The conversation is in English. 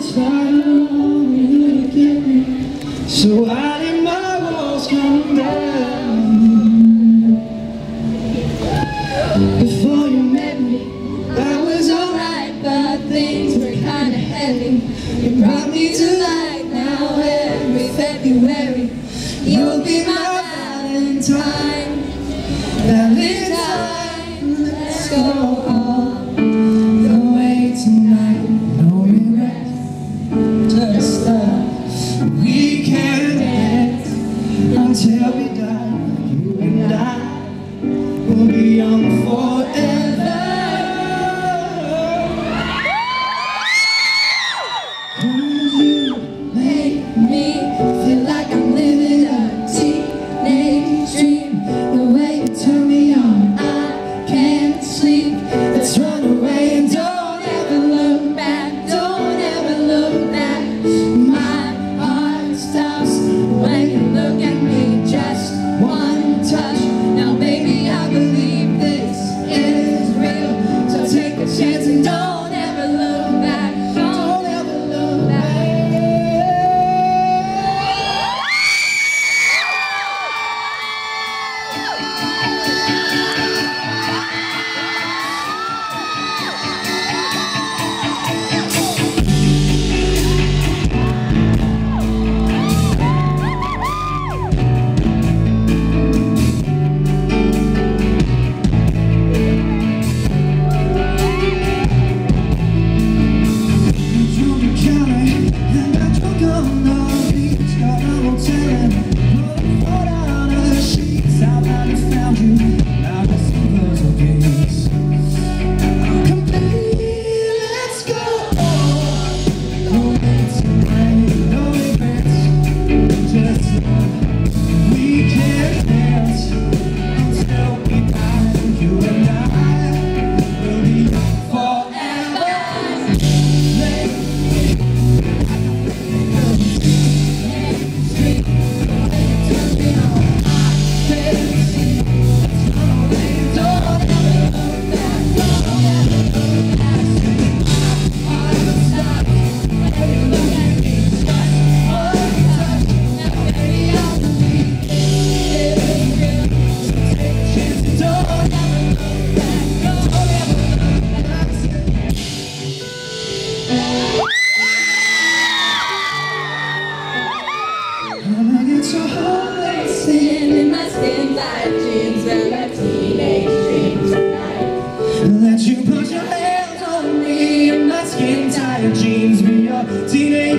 started all again. So I did my walls come down. Before you met me, I was alright, but things were kinda heavy. You brought me to life now every February. You'll be my Valentine. Valentine, let's go all the way tonight. No regret, just love. We can dance until we die. You and I will be young forever. You make me feel like I'm living a teenage dream. The way you turn me on, I can't sleep. Let's run away and don't ever look back. Don't ever look back. My heart stops when you look at me. Just one touch. Now baby, I believe this is real. So take a chance and don't ever look back. Don't ever look back. So hard, sitting in my skin tight jeans and my teenage dreams tonight. Let you put your hands on me in my skin tight jeans. Be your teenage